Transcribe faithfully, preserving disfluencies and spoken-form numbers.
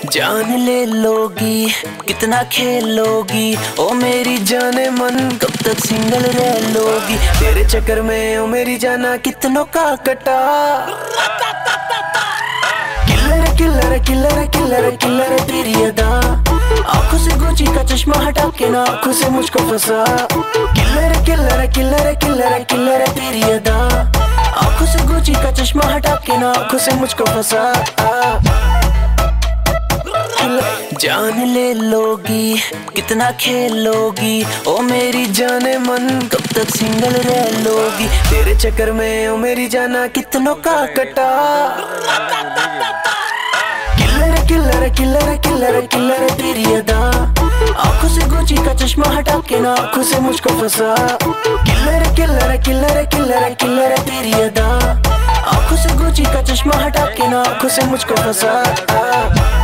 जान ले लोगी कितना खेलोगी, ओ मेरी जाने मन कब तक सिंगल रह लोगी। तेरे चक्कर में ओ मेरी जाना कितनों का कटा। Killer killer killer killer killer तेरी अदा, आंखों से गुची का चश्मा हटा के ना आंखों से मुझको फंसा। Killer killer killer killer killer तेरी अदा, आंखों से गुची का चश्मा हटा के ना आंखों से मुझको फंसा। जान ले लोगी कितना खेलोगी, ओ मेरी जाने मन कब तक सिंगल रह लोगी। तेरे चक्कर में ओ मेरी जाना कितनों का कटा। Killer killer killer killer killer तेरी अदा, आंखों से गुची का चश्मा हटा के ना आंखों से मुझको फंसा। Killer killer killer killer killer तेरी अदा, आंखों से गुची का चश्मा हटा के ना आंखों से मुझको फंसा।